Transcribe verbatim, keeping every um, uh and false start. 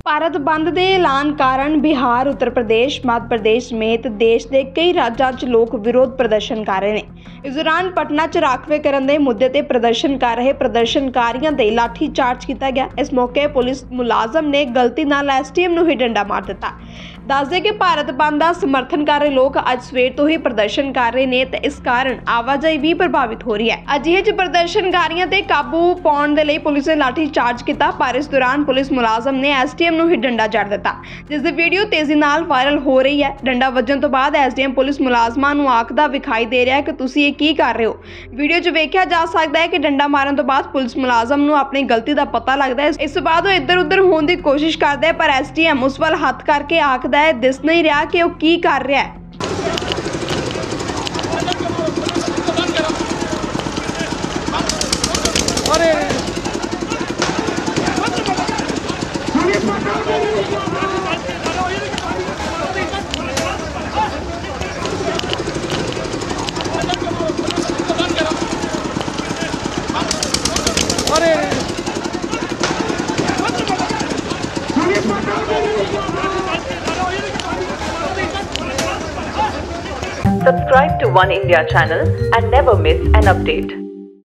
ਭਾਰਤ ਬੰਦ ਦੇ ਐਲਾਨ ਕਾਰਨ ਬਿਹਾਰ, ਉੱਤਰ ਪ੍ਰਦੇਸ਼, ਮੱਧ ਪ੍ਰਦੇਸ਼ ਸਮੇਤ ਦੇਸ਼ ਦੇ ਕਈ ਰਾਜਾਂ 'ਚ ਲੋਕ ਵਿਰੋਧ ਪ੍ਰਦਰਸ਼ਨ ਕਰ ਰਹੇ ਨੇ। ਇਸ ਦੌਰਾਨ ਪਟਨਾ 'ਚ ਰਾਖਵੇਂ ਕਰਨ ਦੇ ਮੁੱਦੇ ਤੇ ਪ੍ਰਦਰਸ਼ਨ ਕਰ ਰਹੇ ਪ੍ਰਦਰਸ਼ਨਕਾਰੀਆਂ ਤੇ ਲਾਠੀ ਚਾਰਜ ਕੀਤਾ ਗਿਆ। ਇਸ ਮੌਕੇ ਪੁਲਿਸ ਮੁਲਾਜ਼ਮ ਨੇ ਗਲਤੀ ਨਾਲ ਐਸ ਟੀ ਐਮ ਨੂੰ ਹੀ ਡੰਡਾ ਮਾਰ ਦਿੱਤਾ। ਦੱਸਦੇ ਕਿ ਭਾਰਤ ਬੰਦ ਦਾ ਸਮਰਥਨ ਕਰ ਰਹੇ ਲੋਕ ਅੱਜ ਸਵੇਰ ਤੋਂ ਹੀ ਪ੍ਰਦਰਸ਼ਨ ਕਰ ਰਹੇ ਨੇ ਤੇ ਇਸ ਕਾਰਨ ਆਵਾਜਾਈ ਵੀ ਪ੍ਰਭਾਵਿਤ ਹੋ ਰਹੀ ਹੈ। ਅਜਿਹੇ 'ਚ ਪ੍ਰਦਰਸ਼ਨਕਾਰੀਆਂ ਤੇ ਕਾਬੂ ਪਾਉਣ ਦੇ ਲਈ ਪੁਲਿਸ ਨੇ ਲਾਠੀ ਚਾਰਜ ਕੀਤਾ, ਪਰ ਇਸ ਦੌਰਾਨ ਪੁਲਿਸ ਮੁਲਾਜ਼ਮ ਨੇ ਐਸ ਟੀ ਐਮ ਨੂੰ ਹੀ ਡੰਡਾ ਜੜ ਦਿੱਤਾ, ਜਿਸ ਦੀ ਵੀਡੀਓ ਤੇਜ਼ੀ ਨਾਲ ਵਾਇਰਲ ਹੋ ਰਹੀ ਹੈ। ਡੰਡਾ ਵੱਜਣ ਤੋਂ ਬਾਅਦ ਐਸ ਡੀ ਐਮ ਪੁਲਿਸ ਮੁਲਾਜ਼ਮਾਂ ਨੂੰ ਆਖਦਾ ਵਿਖਾਈ ਦੇ ਰਿਹਾ ਹੈ ਕਿ ਤੁਸੀਂ ਇਹ ਕੀ ਕਰ ਰਹੇ ਹੋ। ਵੀਡੀਓ 'ਚ ਵੇਖਿਆ ਜਾ ਸਕਦਾ ਹੈ ਕਿ ਡੰਡਾ ਮਾਰਨ ਤੋਂ ਬਾਅਦ ਪੁਲਿਸ ਮੁਲਾਜ਼ਮ ਨੂੰ ਆਪਣੀ ਗਲਤੀ ਦਾ ਪਤਾ ਲੱਗਦਾ ਹੈ। ਇਸ ਤੋਂ ਬਾਅਦ ਉਹ ਇੱਧਰ ਉੱਧਰ ਹੋਣ ਦੀ ਕੋਸ਼ਿਸ਼ ਕਰਦਾ ਹੈ, ਪਰ ਐਸ ਡੀ ਐਮ ਉਸ ਵੱਲ ਹੱਥ ਕਰਕੇ ਆਖਦਾ ਹੈ ਦਿਸ ਨਹੀਂ ਰਿਹਾ ਕਿ ਉਹ ਕੀ ਕਰ ਰਿਹਾ ਹੈ। Subscribe to One India channel and never miss an update.